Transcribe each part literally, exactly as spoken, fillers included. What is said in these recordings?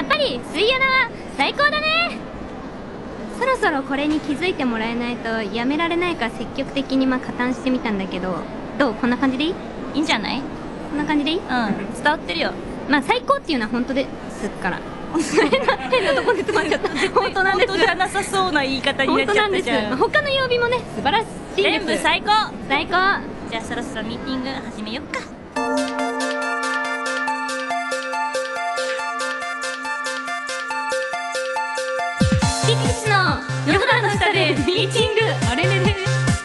やっぱり水穴は最高だね。そろそろこれに気づいてもらえないとやめられないから積極的にまあ加担してみたんだけど、どう？こんな感じでいい？ いいんじゃない？ こんな感じでいい？ うん、伝わってるよ。 まあ最高っていうのは本当ですから変な変なとこで止まっちゃった本当なんです。 本当じゃなさそうな言い方になっちゃったじゃん。 他の曜日もね素晴らしいです。 全部最高最高。 じゃあそろそろミーティング始めよっか。 ピクシスの夜空の下でミーティング。あれれれれ、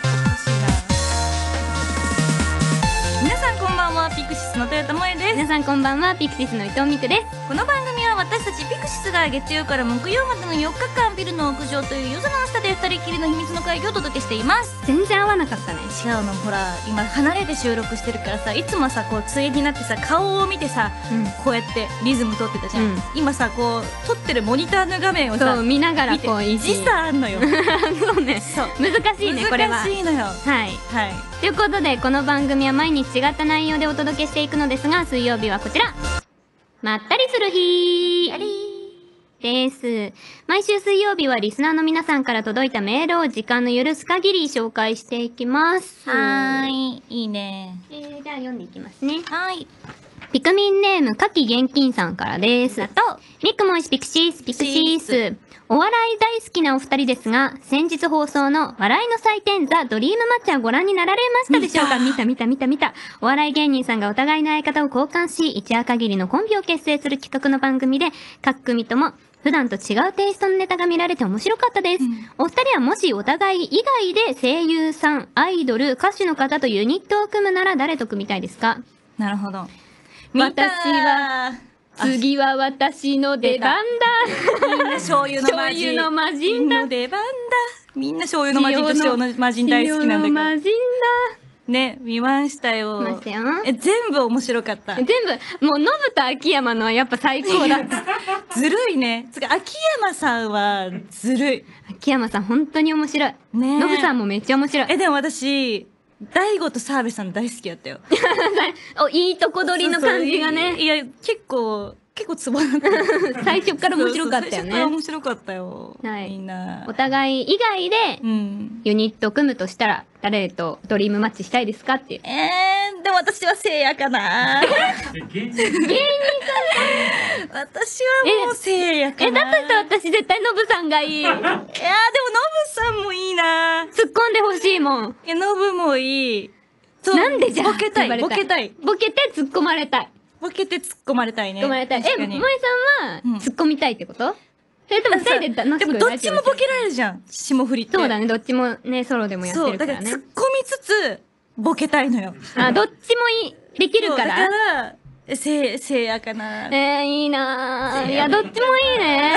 皆さんこんばんは、ピクシスの豊田萌です。 皆さんこんばんは、ピクシスの伊藤美久です。 この番組は私たちピクシスが月曜から木曜までのよっかかんビルの屋上という夜空の下で二人きりの秘密の会議をお届けしています。 全然合わなかったね。 違うの、ほら今離れて収録してるからさ、いつもさこう対になってさ顔を見てさ、うん、こうやってリズム取ってたじゃん、うん、今さこう撮ってるモニターの画面をさそう見ながらこう時差あんのよそうね、そう難しいね、これは難しいのよ。 はいはい。ということでこの番組は毎日違った内容でお届けしていくのですが、水曜日はこちら、まったりする日です。毎週水曜日はリスナーの皆さんから届いたメールを時間の許す限り紹介していきます。 はーい、いいね。 えー、じゃあ読んでいきますね。 はい。 ピクミンネーム、かき現金さんからです。 あと、 ミクモイシピクシース、ピクシース。お笑い大好きなお二人ですが、先日放送の笑いの祭典ザ・ドリームマッチはご覧になられましたでしょうか？見た見た見た見た。お笑い芸人さんがお互いの相方を交換し、一夜限りのコンビを結成する企画の番組で、各組とも普段と違うテイストのネタが見られて面白かったです。うん、お二人はもしお互い以外で声優さん、アイドル、歌手の方とユニットを組むなら誰と組みたいですか？ なるほど。 私は、次は私の出番だ。 みんな醤油の魔人。 醤油の魔人だ。 出番だ。みんな醤油の魔人と塩の魔人大好きなんだけど。 塩の魔人だ。 ね、見ましたよ。 見ましたよ。 え、全部面白かった。 全部、もう、ノブと秋山のはやっぱ最高だった。 ずるいね。つか、秋山さんは、ずるい。 秋山さん本当に面白い。ね。ノブさんもめっちゃ面白い。 え、でも私、大悟と澤部さん大好きだったよ。 お、いいとこ取りの感じがね。 いや、結構、結構ツボだった。 最初から面白かったよね。 最初から面白かったよ。 はい。 みんな。 お互い以外で、ユニット組むとしたら、誰とドリームマッチしたいですかっていう。 えー、でも私はせいやかな。 芸人さん私はもうせいやかな。 え、だとしたら私絶対ノブさんがいい。いやー、でもノブさんもいいな。 突っ込んでほしいもん。 いや、ノブもいい。 なんでじゃあボケたい、ボケたい。 ボケて突っ込まれたい。 ボケて突っ込まれたいね。 突っ込まれたい。え、萌さんは突っ込みたいってこと？それとも二人で楽しく。 でもどっちもボケられるじゃん。霜降りって。 そうだね、どっちもね、ソロでもやってるからね。 そう、だから突っ込みつつ、ボケたいのよ。 あ、どっちもいい、できるから。 だから、せ、せいやかな。 えー、いいなぁ。いや、どっちもいいね。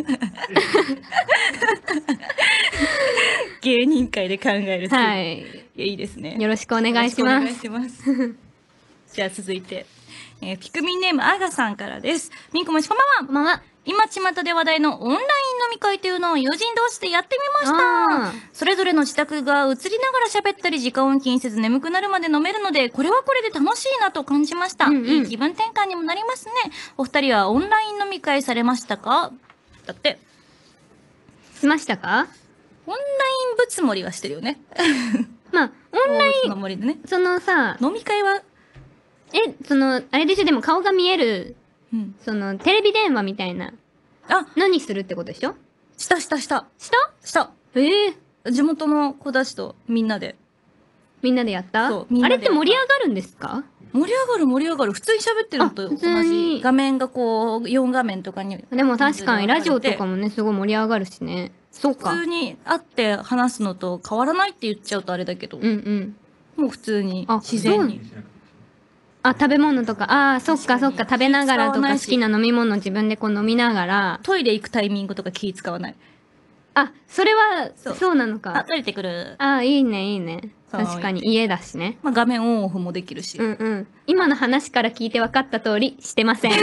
芸人界で考えると。 はい。 いや、いいですね。 よろしくお願いします。 お願いします。じゃあ続いて、えー、ピクミンネームあがさんからです。みんこもしこんばんは。 こんばんは。 今巷で話題のオンライン飲み会というのを友人同士でやってみました。それぞれの自宅が映りながら喋ったり時間を気にせず眠くなるまで飲めるので、これはこれで楽しいなと感じました。うんうん、いい気分転換にもなりますね。お二人はオンライン飲み会されましたか？だって。 しましたか？ オンラインぶつもりはしてるよね。 まあ、オンライン、 の森でね、 そのさ、 飲み会は、 え、その、あれでしょ、でも顔が見える、うん、その、テレビ電話みたいな。あ、何するってことでしょ？ したしたした。 したしたええー。地元の子たちとみんなで。 みんなでやった？ そう。 あれって盛り上がるんですか？ 盛り上がる盛り上がる。普通に喋ってるのと同じ。画面がこう、よん画面とかに。 でも確かにラジオとかもね、すごい盛り上がるしね。そうか。 普通に会って話すのと変わらないって言っちゃうとあれだけど。 うんうん。 もう普通に、自然に。 あ、食べ物とか、ああ、そっかそっか、食べながらとか好きな飲み物自分でこう飲みながら。 トイレ行くタイミングとか気使わない。 あ、それは、そう、そうなのか。 あ、トイレてくる。 ああ、いいね、いいね。確かに家だしね。 まあ画面オンオフもできるし。 うんうん。今の話から聞いて分かった通り、してません。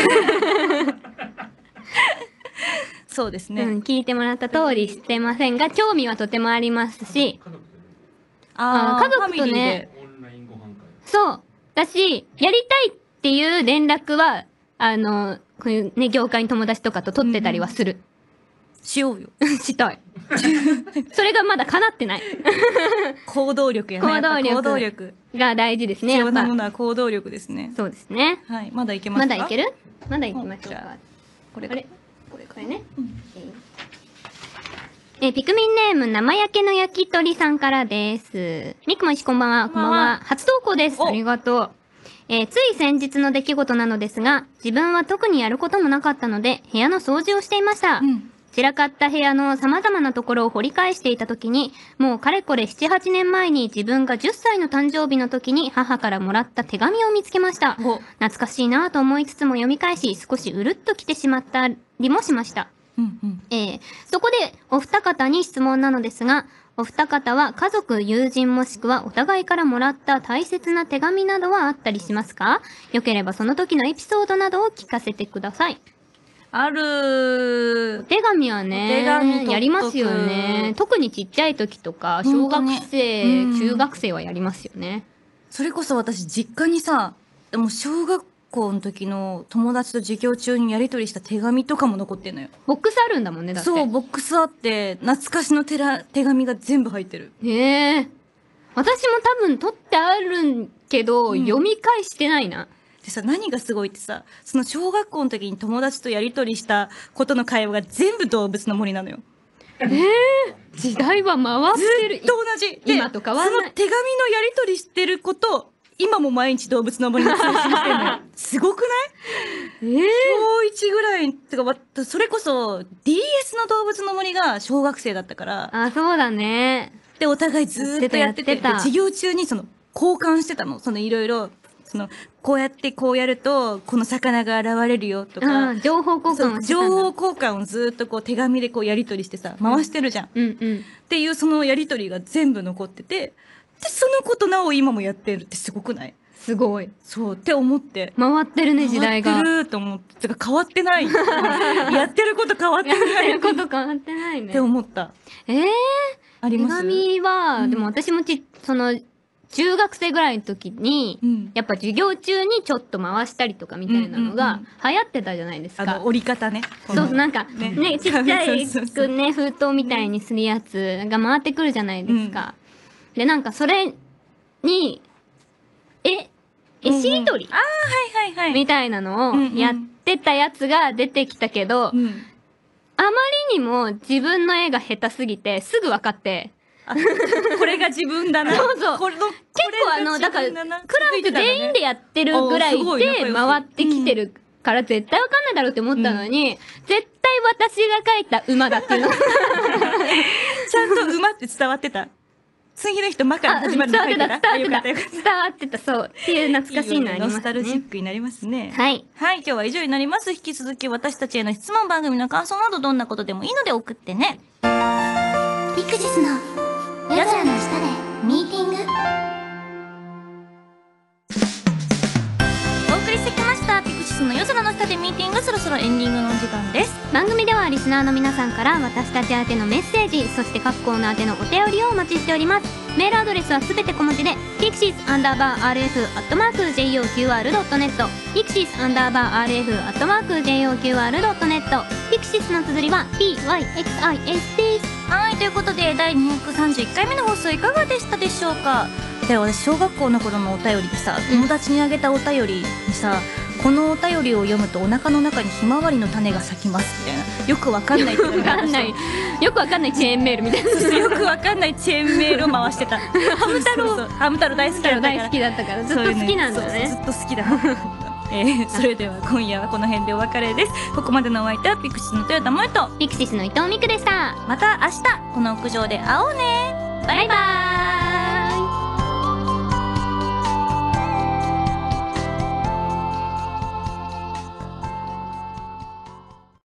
そうですね。 うん、聞いてもらった通りしてませんが、興味はとてもありますし、ああ、家族とね、そう。だし、やりたいっていう連絡はあの、こういうね、業界の友達とかと撮ってたりはする。 しようよ。 したい。それがまだ叶ってない。 行動力やね。 行動力行動力。 が大事ですね。 必要なもやっのは行動力ですね。 そうですね。 はい。まだいけますか？ まだいける？まだいきましょうか。 これあれこれ、これね。 うんえー、ピクミンネーム、生焼けの焼き鳥さんからです。みくもいしこんばんは。こんばんは。初投稿です。ありがとう。えー、つい先日の出来事なのですが、自分は特にやることもなかったので、部屋の掃除をしていました。 うん散らかった部屋の様々なところを掘り返していた時に、もうかれこれなな、はちねんまえに自分がじゅっさいの誕生日の時に母からもらった手紙を見つけました。 お懐かしいなぁと思いつつも読み返し、少しうるっときてしまったりもしました。 うんうん。 えー、そこでお二方に質問なのですが、お二方は家族、友人もしくはお互いからもらった大切な手紙などはあったりしますか？よければその時のエピソードなどを聞かせてください。 あるー。 お手紙はね、 お手紙取っとくやりますよね。特にちっちゃい時とか、小学本当生、 にうん中学生はやりますよね。 それこそ私、実家にさ、でも小学校の時の友達と授業中にやり取りした手紙とかも残ってんのよ。 ボックスあるんだもんね、だって。 そう、ボックスあって、懐かしの手ら手紙が全部入ってる。 へえ。私も多分取ってあるんけど、 うん読み返してないな。 でさ、何がすごいってさ、その小学校の時に友達とやり取りしたことの会話が全部動物の森なのよ。 ええ時代は回ってる。 ずっと同じ。で今と変わんないその手紙のやり取りしてること、今も毎日動物の森に通信してんのよ。すごくない？ ええ小いちぐらい、てか、わそれこそ ディーエス の動物の森が小学生だったから、 あ、そうだね。 で、お互いずーっとやってて、 やってたやってたで授業中にその、交換してたの。そのいろいろ、その、こうやってこうやると、この魚が現れるよとか、 あ情報交換そうをしてたんだ。 情報交換をずーっとこう手紙でこうやり取りしてさ、回してるじゃん。っうんうん。 ていうそのやり取りが全部残ってて、で、そのことなお今もやってるってすごくない？ すごい。 そうって思って。 回ってるね、時代が。 変わってると思って。てか変わってない。やってること変わってやっない。 てること変わってないね。 って思った。 ええ手あります？ 紙は、 うんでも私もち、その、中学生ぐらいの時に、 うんやっぱ授業中にちょっと回したりとかみたいなのがうんうんうん流行ってたじゃないですか。 あの、折り方ね。 そうそう、なんか、 ねね、ちっちゃいそうそうそうくね、封筒みたいにするやつが回ってくるじゃないですか。で、なんかそれに、え、絵しりとりああ、はいはいはい。 みたいなのをうんうんやってたやつが出てきたけど、 うん。 あまりにも自分の絵が下手すぎてすぐ分かって、 あこれが自分だな。 そうそうこれの、 結構あの、だから、クラス全員でややってるぐらいおーすごい仲良しで回ってきてるから絶対わかんないだろうって思ったのに、絶対私が描いた馬だっていうのがちゃんと馬って伝わってた。次の人、馬から始まるの書いてた。 伝わってた、伝わってよかったよかったた、伝わってた、そう。っていう懐かしいのありますノスタルジね。 ックになりますね。 はい。 はい、今日は以上になります。引き続き私たちへの質問、番組の感想などどんなことでもいいので送ってね。 ピクシスの夜空の下でミーティング。 お送りしてきました。ピクシスの夜空の下でミーティング、そろそろエンディングのお時間です。 番組ではリスナーの皆さんから私たち宛てのメッセージ、そして各コーナー宛てのお便りをお待ちしております。メールアドレスはすべて小文字で ピクシス アンダーバー アールエフ アットマーク ジェイオーキューアール ドットネット ピクシス アンダーバー アールエフ アットマーク ジェイオーキューアール ドットネット ピクシスの綴りは ピーワイエックスアイエス です。 はい、ということで、だいにひゃくさんじゅういっかいめの放送いかがでしたでしょうか。で、私、小学校の頃のお便りでさ、友達にあげたお便りにさ、このお便りを読むとお腹の中にひまわりの種が咲きますみたいな、よくわかんないけどわかんない。よくわかんないチェーンメールみたいな。 そうそうよくわかんないチェーンメールを回してた。ハム太郎、ハム太郎大好きだったから。 大好きだったから、ずっと好きなんだね。 そうずっと好きだな。えー、それでは今夜はこの辺でお別れです。ここまでのお相手はピクシスの豊田萌と、 ピクシスの伊藤美久でした。 また明日この屋上で会おうね。 バイバーイ。